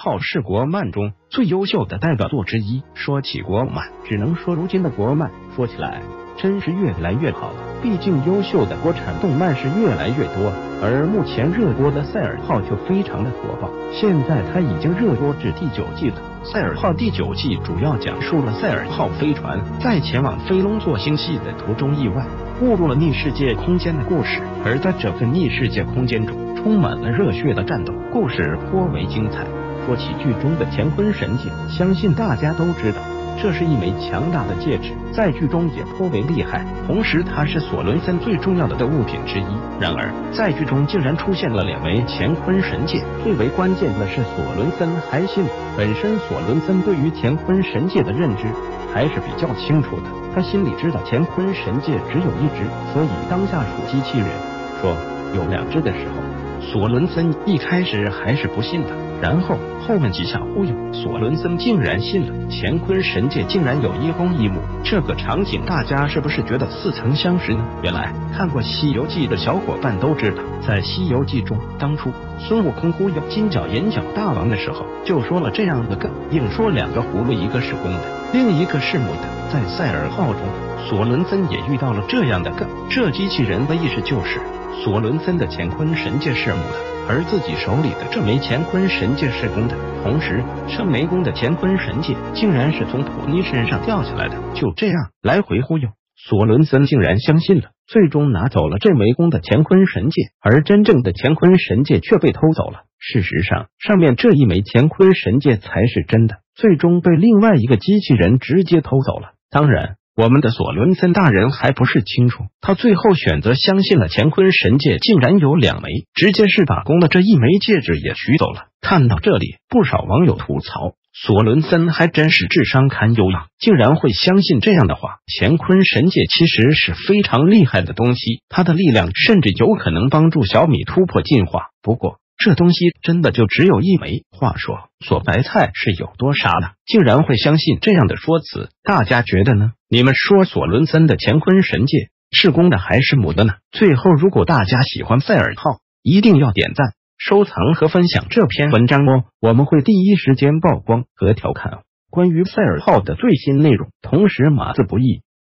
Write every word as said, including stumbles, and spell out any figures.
号是国漫中最优秀的代表作之一。说起国漫，只能说如今的国漫说起来真是越来越好了。毕竟优秀的国产动漫是越来越多，而目前热播的《赛尔号》就非常的火爆。现在它已经热播至第九季了。《赛尔号》第九季主要讲述了赛尔号飞船在前往飞龙座星系的途中意外误入了逆世界空间的故事，而在这个逆世界空间中充满了热血的战斗，故事颇为精彩。说起剧中的乾坤神戒，相信大家都知道，这是一枚强大的戒指，在剧中也颇为厉害，同时它是索伦森最重要的物品之一。然而在剧中竟然出现了两枚乾坤神戒，最为关键的是索伦森还信。本身索伦森对于乾坤神戒的认知还是比较清楚的，他心里知道乾坤神戒只有一只，所以当下属机器人说有两只的时候，索伦森一开始还是不信的，然后后面几下忽悠，索伦森竟然信了。乾坤神戒竟然有一公一母，这个场景大家是不是觉得似曾相识呢？原来看过《西游记》的小伙伴都知道，在《西游记》中，当初孙悟空忽悠金角银角大王的时候，就说了这样的梗，硬说两个葫芦一个是公的，另一个是母的。在赛尔号中，索伦森也遇到了这样的梗，这机器人的意思就是索伦森的乾坤神戒是母的，而自己手里的这枚乾坤神戒是公的。同时这枚公的乾坤神戒竟然是从普尼身上掉下来的，就这样来回忽悠，索伦森竟然相信了，最终拿走了这枚公的乾坤神戒，而真正的乾坤神戒却被偷走了。事实上上面这一枚乾坤神戒才是真的，最终被另外一个机器人直接偷走了。当然我们的索伦森大人还不是清楚，他最后选择相信了乾坤神戒竟然有两枚，直接是把公的这一枚戒指也取走了。看到这里，不少网友吐槽，索伦森还真是智商堪忧呀，竟然会相信这样的话。乾坤神戒其实是非常厉害的东西，它的力量甚至有可能帮助小米突破进化，不过这东西真的就只有一枚。话说索白菜是有多傻呢，竟然会相信这样的说辞，大家觉得呢？你们说索伦森的乾坤神戒是公的还是母的呢？最后如果大家喜欢赛尔号，一定要点赞、收藏和分享这篇文章哦，我们会第一时间曝光和调侃关于赛尔号的最新内容。同时码字不易，